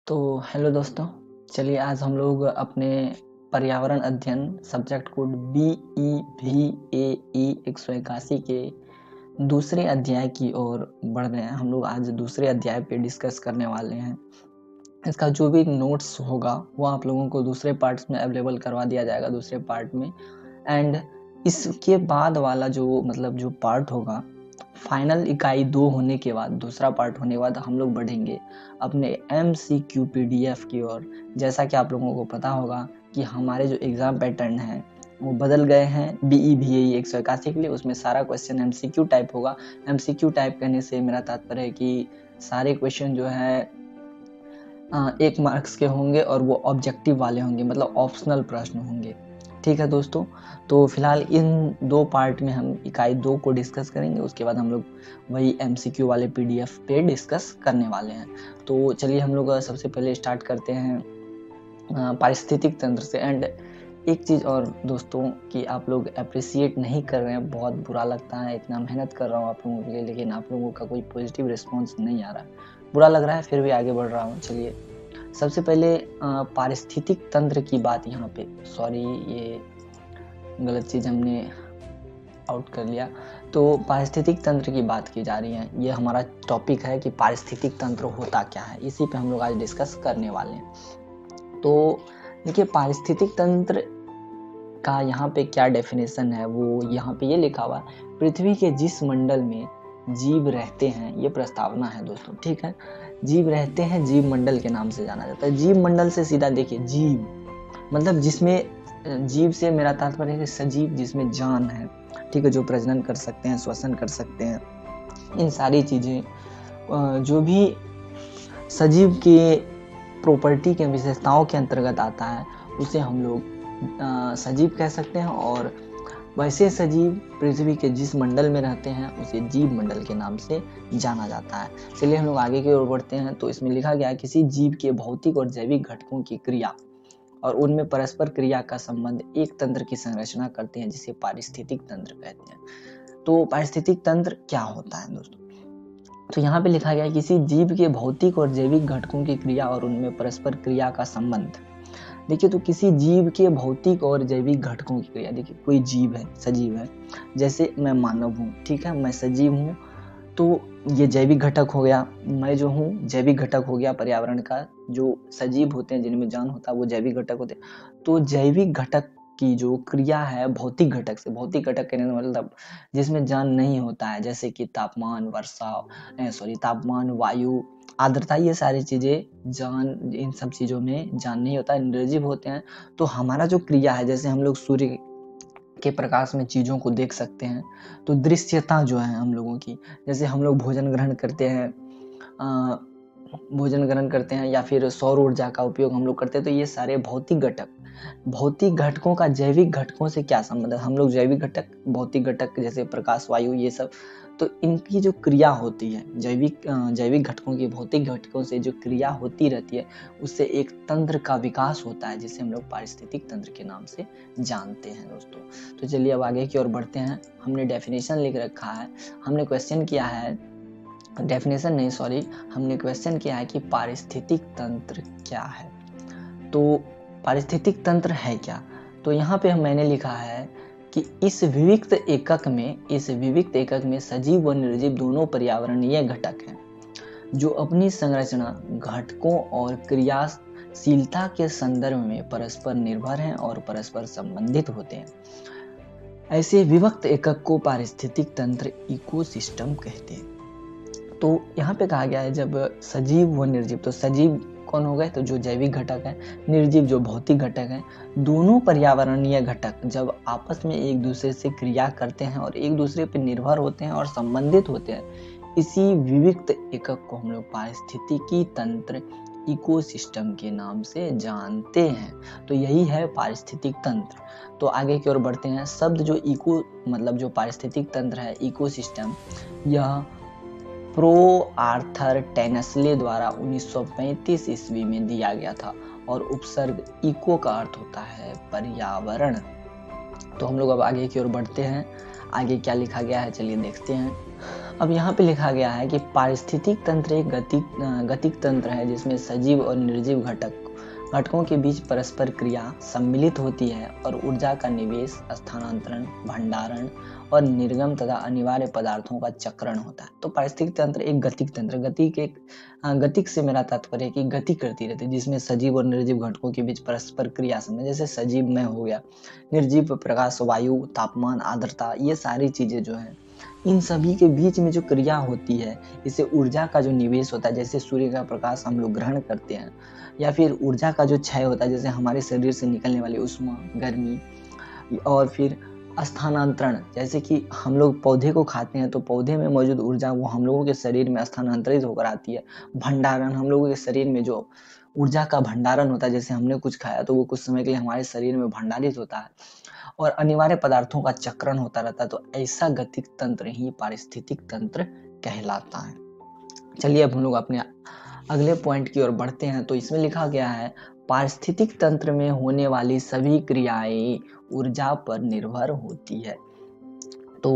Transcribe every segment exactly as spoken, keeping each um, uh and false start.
तो हेलो दोस्तों, चलिए आज हम लोग अपने पर्यावरण अध्ययन subject code B E V A E एक सौ इक्यासी के दूसरे अध्याय की ओर बढ़ रहे हैं। हम लोग आज दूसरे अध्याय पे डिस्कस करने वाले हैं। इसका जो भी नोट्स होगा वो आप लोगों को दूसरे पार्ट्स में अवेलेबल करवा दिया जाएगा दूसरे पार्ट में। एंड इसके बाद वाला जो मतलब जो पार्ट होगा फाइनल इकाई दो होने के बाद, दूसरा पार्ट होने के बाद हम लोग बढ़ेंगे अपने M C Q P D F की ओर। जैसा कि आप लोगों को पता होगा कि हमारे जो एग्ज़ाम पैटर्न है वो बदल गए हैं B E V A E एक सौ इक्यासी के लिए। उसमें सारा question M C Q type होगा। एम सी क्यू टाइप कहने से मेरा तात्पर्य है कि सारे क्वेश्चन जो है एक मार्क्स के होंगे और वो ऑब्जेक्टिव वाले होंगे, मतलब ऑप्शनल प्रश्न होंगे। ठीक है दोस्तों, तो फिलहाल इन दो पार्ट में हम इकाई दो को डिस्कस करेंगे। उसके बाद हम लोग वही एमसीक्यू वाले पीडीएफ पे डिस्कस करने वाले हैं। तो चलिए हम लोग सबसे पहले स्टार्ट करते हैं पारिस्थितिक तंत्र से। एंड एक चीज़ और दोस्तों कि आप लोग अप्रिसिएट नहीं कर रहे हैं, बहुत बुरा लगता है। इतना मेहनत कर रहा हूँ आप लोगों के लिए, लेकिन आप लोगों का कोई पॉजिटिव रिस्पॉन्स नहीं आ रहा है। बुरा लग रहा है, फिर भी आगे बढ़ रहा हूँ। चलिए सबसे पहले पारिस्थितिक तंत्र की बात यहाँ पे, सॉरी ये गलत चीज़ हमने आउट कर लिया। तो पारिस्थितिक तंत्र की बात की जा रही है। ये हमारा टॉपिक है कि पारिस्थितिक तंत्र होता क्या है, इसी पे हम लोग आज डिस्कस करने वाले हैं। तो देखिए पारिस्थितिक तंत्र का यहाँ पे क्या डेफिनेशन है, वो यहाँ पे ये लिखा हुआ है, पृथ्वी के जिस मंडल में जीव रहते हैं, ये प्रस्तावना है दोस्तों। ठीक है, जीव रहते हैं जीव मंडल के नाम से जाना जाता है। जीव मंडल से सीधा देखिए जीव मतलब जिसमें, जीव से मेरा तात्पर्य है सजीव, जिसमें जान है। ठीक है, जो प्रजनन कर सकते हैं, श्वसन कर सकते हैं, इन सारी चीज़ें जो भी सजीव के प्रॉपर्टी के विशेषताओं के अंतर्गत आता है उसे हम लोग सजीव कह सकते हैं। और वैसे सजीव पृथ्वी के जिस मंडल में रहते हैं उसे जीव मंडल के नाम से जाना जाता है। चलिए हम लोग आगे की ओर बढ़ते हैं। तो इसमें लिखा गया है किसी जीव के भौतिक और जैविक घटकों की क्रिया और उनमें परस्पर क्रिया का संबंध एक तंत्र की संरचना करते हैं, जिसे पारिस्थितिक तंत्र कहते हैं। तो पारिस्थितिक तंत्र क्या होता है दोस्तों? तो यहाँ पे लिखा गया है किसी जीव के भौतिक और जैविक घटकों की क्रिया और उनमें परस्पर क्रिया का संबंध। देखिए, तो किसी जीव के भौतिक और जैविक घटकों की क्रिया, देखिए कोई जीव है, सजीव है, जैसे मैं मानव हूँ। ठीक है, मैं सजीव हूँ, तो ये जैविक घटक हो गया। मैं जो हूँ जैविक घटक हो गया पर्यावरण का। जो सजीव होते हैं जिनमें जान होता है वो जैविक घटक होते हैं। तो जैविक घटक की जो क्रिया है भौतिक घटक से, भौतिक घटक कहने का मतलब जिसमें जान नहीं होता है, जैसे कि तापमान, वर्षा सॉरी तापमान, वायु, आर्द्रता, ये सारी चीज़ें जान, इन सब चीज़ों में जान नहीं होता है, निर्जीव होते हैं। तो हमारा जो क्रिया है, जैसे हम लोग सूर्य के प्रकाश में चीज़ों को देख सकते हैं, तो दृश्यता जो है हम लोगों की, जैसे हम लोग भोजन ग्रहण करते हैं आ, भोजन ग्रहण करते हैं या फिर सौर ऊर्जा का उपयोग हम लोग करते हैं, तो ये सारे भौतिक घटक, भौतिक घटकों का जैविक घटकों से क्या संबंध है? हम लोग जैविक घटक, भौतिक घटक जैसे प्रकाश, वायु, ये सब, तो इनकी जो क्रिया होती है जैविक जैविक घटकों की भौतिक घटकों से जो क्रिया होती रहती है, उससे एक तंत्र का विकास होता है, जिसे हम लोग पारिस्थितिक तंत्र के नाम से जानते हैं दोस्तों। तो चलिए अब आगे की ओर बढ़ते हैं। हमने डेफिनेशन लिख रखा है, हमने क्वेश्चन किया है, डेफिनेशन नहीं सॉरी हमने क्वेश्चन किया है कि पारिस्थितिक तंत्र क्या है। तो पारिस्थितिक तंत्र है क्या? तो यहाँ पे मैंने लिखा है कि इस विविक्त एकक में इस विविक्त एकक में सजीव व निर्जीव दोनों पर्यावरणीय घटक हैं, जो अपनी संरचना, घटकों और क्रियाशीलता के संदर्भ में परस्पर निर्भर हैं और परस्पर संबंधित होते हैं। ऐसे विविक्त एकक को पारिस्थितिक तंत्र, इकोसिस्टम कहते हैं। तो यहाँ पे कहा गया है जब सजीव व निर्जीव, तो सजीव कौन हो गए? तो जो जैविक घटक है, निर्जीव जो भौतिक घटक है, दोनों पर्यावरणीय घटक जब आपस में एक दूसरे से क्रिया करते हैं और एक दूसरे पर निर्भर होते हैं और संबंधित होते हैं, इसी विविक्त एकक को हम लोग पारिस्थितिकी तंत्र, इकोसिस्टम के नाम से जानते हैं। तो यही है पारिस्थितिक तंत्र। तो आगे की ओर बढ़ते हैं। शब्द जो इको मतलब जो पारिस्थितिक तंत्र है, इकोसिस्टम, यह प्रो आर्थर टेनेस्ले द्वारा उन्नीस सौ पैंतीस ईस्वी में दिया गया था और उपसर्ग इको का अर्थ होता है पर्यावरण। तो हम लोग अब आगे की ओर बढ़ते हैं। आगे क्या लिखा गया है चलिए देखते हैं। अब यहाँ पे लिखा गया है कि पारिस्थितिक तंत्र एक गतिक गतिक तंत्र है जिसमें सजीव और निर्जीव घटक घटकों के बीच परस्पर क्रिया सम्मिलित होती है और ऊर्जा का निवेश, स्थानांतरण, भंडारण और निर्गम तथा अनिवार्य पदार्थों का चक्रण होता है। तो पारिस्थितिक तंत्र एक गतिक तंत्र, गतिक एक गतिक से मेरा तात्पर्य है कि गति करती रहती है जिसमें सजीव और निर्जीव घटकों के बीच परस्पर क्रिया सम्मिलित, जैसे सजीव में हो गया, निर्जीव प्रकाश, वायु, तापमान, आर्द्रता, ये सारी चीजें जो है इन सभी के बीच में जो क्रिया होती है इससे ऊर्जा का जो निवेश होता है, जैसे सूर्य का प्रकाश हम लोग ग्रहण करते हैं, या फिर ऊर्जा का जो क्षय होता है जैसे हमारे शरीर से निकलने वाली उष्मा, गर्मी, और फिर स्थानांतरण, जैसे कि हम लोग पौधे को खाते हैं तो पौधे में मौजूद ऊर्जा वो हम लोगों के शरीर में स्थानांतरित होकर आती है। भंडारण, हम लोगों के शरीर में जो ऊर्जा का भंडारण होता है, जैसे हमने कुछ खाया तो वो कुछ समय के लिए हमारे शरीर में भंडारित होता है, और अनिवार्य पदार्थों का चक्रण होता रहता है। तो ऐसा गतिक तंत्र ही पारिस्थितिक तंत्र कहलाता है। चलिए अब हम लोग अपने अगले पॉइंट की ओर बढ़ते हैं। तो इसमें लिखा गया है पारिस्थितिक तंत्र में होने वाली सभी क्रियाएं ऊर्जा पर निर्भर होती है। तो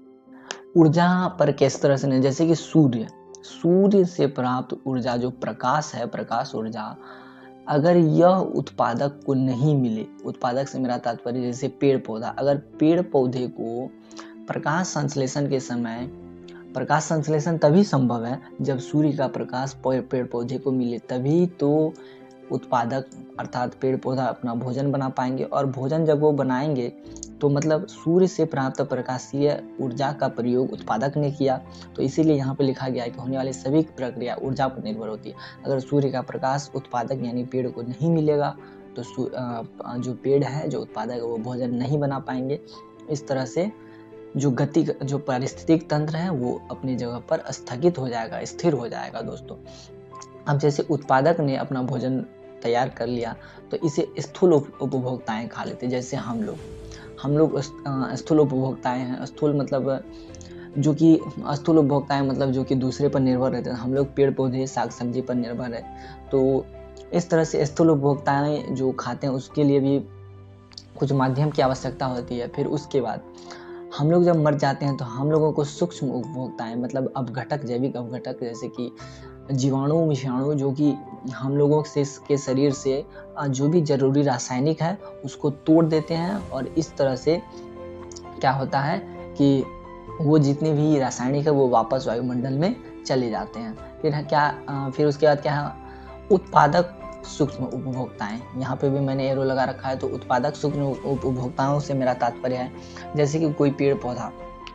ऊर्जा पर किस तरह से, जैसे कि सूर्य सूर्य से प्राप्त ऊर्जा जो प्रकाश है, प्रकाश ऊर्जा, अगर यह उत्पादक को नहीं मिले, उत्पादक से मेरा तात्पर्य जैसे पेड़ पौधा, अगर पेड़ पौधे को प्रकाश संश्लेषण के समय, प्रकाश संश्लेषण तभी संभव है जब सूर्य का प्रकाश पेड़ पौधे को मिले, तभी तो उत्पादक अर्थात पेड़ पौधा अपना भोजन बना पाएंगे, और भोजन जब वो बनाएंगे तो मतलब सूर्य से प्राप्त प्रकाशीय ऊर्जा का प्रयोग उत्पादक ने किया। तो इसीलिए यहाँ पे लिखा गया है कि होने वाली सभी प्रक्रिया ऊर्जा पर निर्भर होती है। अगर सूर्य का प्रकाश उत्पादक यानी पेड़ को नहीं मिलेगा तो जो पेड़ है, जो उत्पादक है, वो भोजन नहीं बना पाएंगे। इस तरह से जो गति जो पारिस्थितिक तंत्र है वो अपनी जगह पर स्थगित हो जाएगा, स्थिर हो जाएगा दोस्तों। अब जैसे उत्पादक ने अपना भोजन तैयार कर लिया तो इसे स्थूल उपभोक्ताएं खा लेते, जैसे हम लोग हम लोग स्थूल उपभोक्ताएं हैं। स्थूल मतलब जो कि स्थूल उपभोक्ताएं मतलब जो कि दूसरे पर निर्भर रहते हैं। हम लोग पेड़ पौधे, साग सब्जी पर निर्भर है। तो इस तरह से स्थूल उपभोक्ताएं जो खाते हैं उसके लिए भी कुछ माध्यम की आवश्यकता होती है। फिर उसके बाद हम लोग जब मर जाते हैं तो हम लोगों को सूक्ष्म उपभोक्ताएं मतलब अपघटक, जैविक अपघटक, जैसे कि जीवाणु, विषाणु, जो कि हम लोगों से के शरीर से जो भी जरूरी रासायनिक है उसको तोड़ देते हैं, और इस तरह से क्या होता है कि वो जितने भी रासायनिक है वो वापस वायुमंडल में चले जाते हैं। फिर क्या फिर उसके बाद क्या है, उत्पादक सूक्ष्म उपभोक्ताएं, यहाँ पे भी मैंने एरो लगा रखा है। तो उत्पादक सूक्ष्म उपभोक्ताओं से मेरा तात्पर्य है जैसे कि कोई पेड़ पौधा,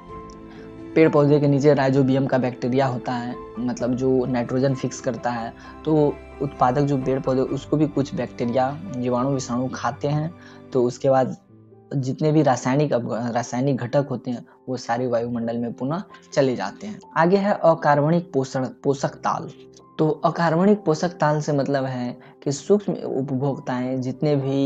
पेड़ पौधे के नीचे राइजोबियम का बैक्टीरिया होता है, मतलब जो नाइट्रोजन फिक्स करता है। तो उत्पादक जो पेड़ पौधे उसको भी कुछ बैक्टीरिया, जीवाणु, विषाणु खाते हैं। तो उसके बाद जितने भी रासायनिक रासायनिक घटक होते हैं वो सारे वायुमंडल में पुनः चले जाते हैं। आगे है अकार्बनिक पोषण पोषक ताल। तो अकार्बनिक पोषक ताल से मतलब है कि सूक्ष्म उपभोक्ताएं जितने भी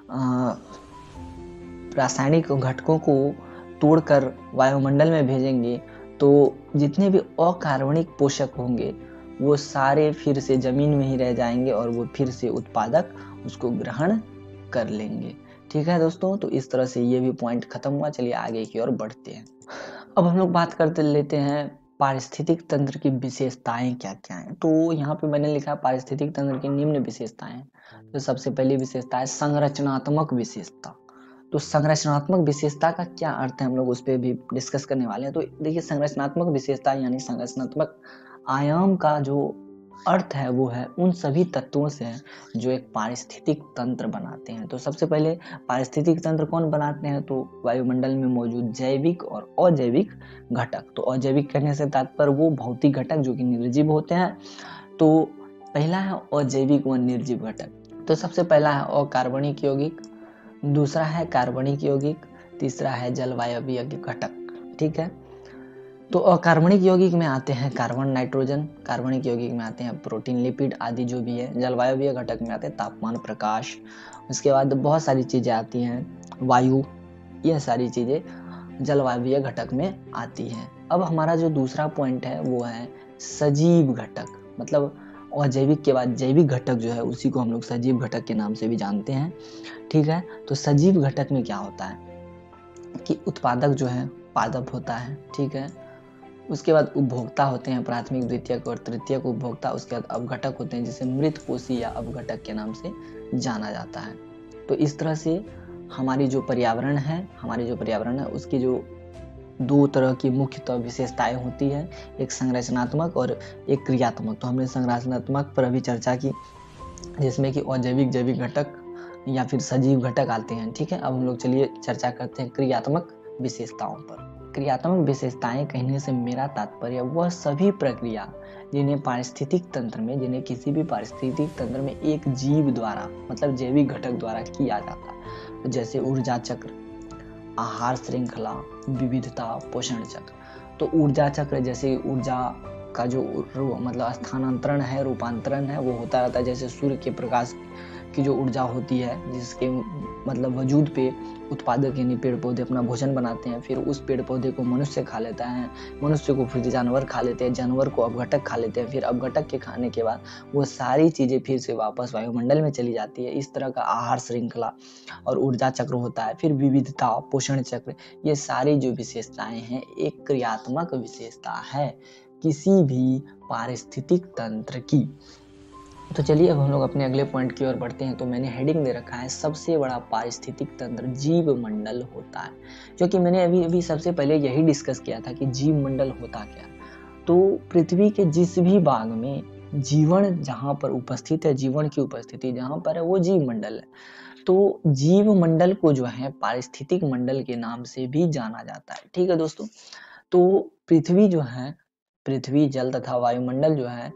रासायनिक घटकों को तोड़कर वायुमंडल में भेजेंगे तो जितने भी अकार्बनिक पोषक होंगे वो सारे फिर से जमीन में ही रह जाएंगे और वो फिर से उत्पादक उसको ग्रहण कर लेंगे। ठीक है दोस्तों, तो इस तरह से ये भी पॉइंट खत्म हुआ। चलिए आगे की ओर बढ़ते हैं। अब हम लोग बात करते लेते हैं पारिस्थितिक तंत्र की विशेषताएं क्या क्या हैं। तो यहाँ पे मैंने लिखा पारिस्थितिक तंत्र की निम्न विशेषताएं। तो सबसे पहली विशेषता है संरचनात्मक विशेषता। तो संरचनात्मक विशेषता का क्या अर्थ है हम लोग उस पर भी डिस्कस करने वाले हैं। तो देखिए, संरचनात्मक विशेषता यानी संरचनात्मक आयाम का जो अर्थ है वो है उन सभी तत्वों से है जो एक पारिस्थितिक तंत्र बनाते हैं। तो सबसे पहले पारिस्थितिक तंत्र कौन बनाते हैं, तो वायुमंडल में मौजूद जैविक और अजैविक घटक। तो अजैविक कहने से तात्पर्य वो भौतिक घटक जो कि निर्जीव होते हैं। तो पहला है अजैविक व निर्जीव घटक। तो सबसे पहला है अकार्बनिक यौगिक, दूसरा है कार्बनिक यौगिक, तीसरा है जलवायवीय घटक। ठीक है, तो अकार्बनिक यौगिक में आते हैं कार्बन, नाइट्रोजन। कार्बनिक यौगिक में आते हैं प्रोटीन, लिपिड आदि जो भी है। जलवायवीय घटक में आते हैं तापमान, प्रकाश। उसके बाद बहुत सारी चीज़ें आती हैं, वायु, यह सारी चीज़ें जलवायवीय घटक में आती हैं। अब हमारा जो दूसरा पॉइंट है वो है सजीव घटक। मतलब अजैविक के बाद जैविक घटक जो है उसी को हम लोग सजीव घटक के नाम से भी जानते हैं। ठीक है, तो सजीव घटक में क्या होता है कि उत्पादक जो है पादप होता है। ठीक है, उसके बाद उपभोक्ता होते हैं, प्राथमिक, द्वितीयक और तृतीयक उपभोक्ता। उसके बाद अपघटक होते हैं जिसे मृत कोशी या अपघटक के नाम से जाना जाता है। तो इस तरह से हमारी जो पर्यावरण है हमारी जो पर्यावरण है उसकी जो दो तरह की मुख्यतः विशेषताएं होती है, एक संरचनात्मक और एक क्रियात्मक। तो हमने संरचनात्मक पर अभी चर्चा की, जिसमें कि अजैविक, जैविक घटक या फिर सजीव घटक आते हैं। ठीक है, अब हम लोग चलिए चर्चा करते हैं क्रियात्मक विशेषताओं पर। क्रियात्मक विशेषताएं कहने से मेरा तात्पर्य वह सभी प्रक्रिया जिन्हें पारिस्थितिक तंत्र में जिन्हें किसी भी पारिस्थितिक तंत्र में एक जीव द्वारा मतलब जैविक घटक द्वारा किया जाता है, तो जैसे ऊर्जा चक्र, आहार श्रृंखला, विविधता, पोषण चक्र। तो ऊर्जा चक्र जैसे ऊर्जा का जो मतलब स्थानांतरण है, रूपांतरण है, वो होता रहता है। जैसे सूर्य के प्रकाश की जो ऊर्जा होती है, जिसके मतलब वजूद पे उत्पादक यानी पेड़ पौधे अपना भोजन बनाते हैं, फिर उस पेड़ पौधे को मनुष्य खा लेता है, मनुष्य को फिर जानवर खा लेते हैं, जानवर को अपघटक खा लेते हैं, फिर अपघटक के खाने के बाद वो सारी चीज़ें फिर से वापस वायुमंडल में चली जाती है। इस तरह का आहार श्रृंखला और ऊर्जा चक्र होता है। फिर विविधता, पोषण चक्र, ये सारी जो विशेषताएं हैं एक क्रियात्मक विशेषता है किसी भी पारिस्थितिक तंत्र की। तो चलिए अब हम लोग अपने अगले पॉइंट की ओर बढ़ते हैं। तो मैंने हेडिंग दे रखा है सबसे बड़ा पारिस्थितिक तंत्र जीव मंडल होता है, जो कि मैंने अभी अभी सबसे पहले यही डिस्कस किया था कि जीव मंडल होता क्या। तो पृथ्वी के जिस भी भाग में जीवन जहाँ पर उपस्थित है, जीवन की उपस्थिति जहाँ पर है, वो जीव मंडल है। तो जीव मंडल को जो है पारिस्थितिक मंडल के नाम से भी जाना जाता है। ठीक है दोस्तों, तो पृथ्वी जो है, पृथ्वी, जल तथा वायुमंडल जो है,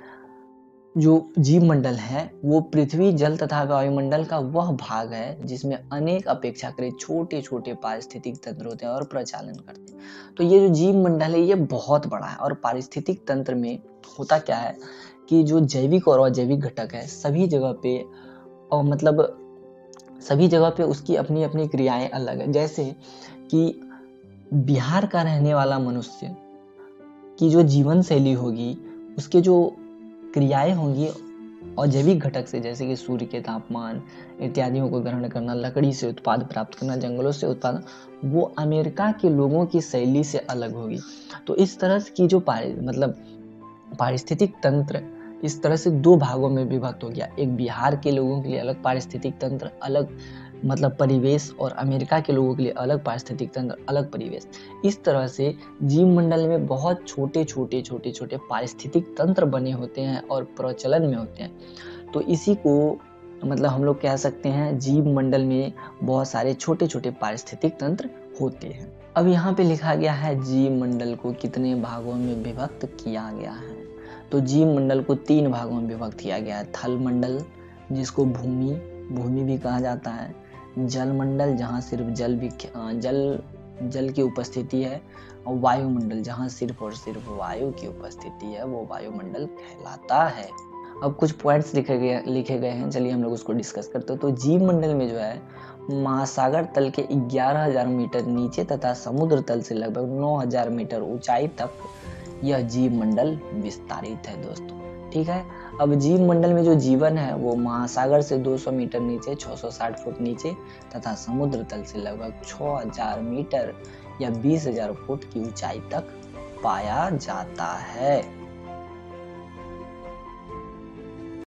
जो जीव मंडल है, वो पृथ्वी, जल तथा वायुमंडल का वह भाग है जिसमें अनेक अपेक्षाकृत छोटे छोटे पारिस्थितिक तंत्र होते हैं और प्रचालन करते हैं। तो ये जो जीव मंडल है ये बहुत बड़ा है। और पारिस्थितिक तंत्र में होता क्या है कि जो जैविक और अजैविक घटक है सभी जगह पे और मतलब सभी जगह पे उसकी अपनी अपनी क्रियाएं अलग है। जैसे कि बिहार का रहने वाला मनुष्य की जो जीवन शैली होगी, उसके जो क्रियाएं होंगी अजैविक घटक से, जैसे कि सूर्य के तापमान इत्यादियों को ग्रहण करना, लकड़ी से उत्पाद प्राप्त करना, जंगलों से उत्पादन, वो अमेरिका के लोगों की शैली से अलग होगी। तो इस तरह की जो पारि मतलब पारिस्थितिक तंत्र इस तरह से दो भागों में विभक्त हो गया। एक बिहार के लोगों के लिए अलग पारिस्थितिक तंत्र, अलग मतलब परिवेश, और अमेरिका के लोगों के लिए अलग पारिस्थितिक तंत्र, अलग परिवेश। इस तरह से जीव मंडल में बहुत छोटे छोटे छोटे छोटे पारिस्थितिक तंत्र बने होते हैं और प्रचलन में होते हैं। तो इसी को मतलब हम लोग कह सकते हैं जीव मंडल में बहुत सारे छोटे छोटे पारिस्थितिक तंत्र होते हैं। अब यहाँ पे लिखा गया है जीव मंडल को कितने भागों में विभक्त किया गया है। तो जीव मंडल को तीन भागों में विभक्त किया गया है। थल मंडल, जिसको भूमि भूमि भी कहा जाता है, जल मंडल जहाँ सिर्फ जल भी जल जल की उपस्थिति है, और वायुमंडल जहाँ सिर्फ और सिर्फ वायु की उपस्थिति है, वो वायुमंडल कहलाता है। अब कुछ पॉइंट्स लिखे गए लिखे गए हैं, चलिए हम लोग उसको डिस्कस करते हैं। तो जीव मंडल में जो है महासागर तल के ग्यारह हज़ार मीटर नीचे तथा समुद्र तल से लगभग नौ हज़ार मीटर ऊंचाई तक यह जीव मंडल विस्तारित है दोस्तों। ठीक है, अब जीव मंडल में जो जीवन है वो महासागर से दो सौ मीटर नीचे, छह सौ साठ फुट नीचे तथा समुद्र तल से लगभग छह हज़ार मीटर या बीस हज़ार फुट की ऊंचाई तक पाया जाता है।